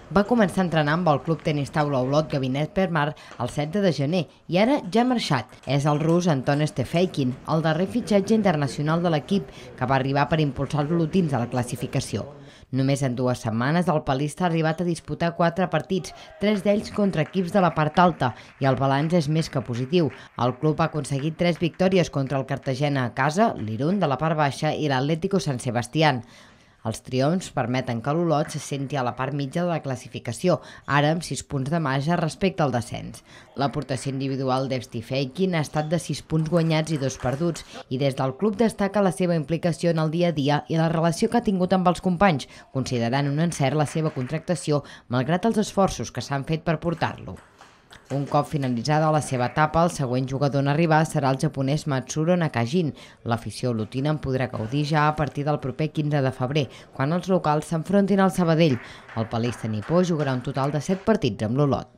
Va començar a entrenar amb el club tenis taula Olot Gabinet per Mar el 7 de gener i ara ja ha marxat. És el rus Anton Stefeikin, el darrer fitxatge internacional de l'equip, que va arribar per impulsar els olotins a la classificació. Només en 2 setmanes el palista ha arribat a disputar 4 partits, 3 d'ells contra equips de la part alta, i el balanç és més que positiu. El club ha aconseguit 3 victòries contra el Cartagena a casa, l'Irun de la part baixa i l'Atlético San Sebastián. Els triomfs permeten que l'Olot se senti a la part mitja de la classificació, ara amb 6 punts de marge respecte al descens. L'aportació individual d'Stefeikin ha estat de 6 punts guanyats i 2 perduts, i des del club destaca la seva implicació en el dia a dia i la relació que ha tingut amb els companys, considerant un encert la seva contractació, malgrat els esforços que s'han fet per portar-lo. Un cop finalitzada la seva etapa, el següent jugador en arribar serà el japonès Matsuro Nakajin. L'afició olotina en podrà gaudir ja a partir del proper 15 de febrer, quan els locals s'enfrontin al Sabadell. El palista nipó jugarà un total de 7 partits amb l'Olot.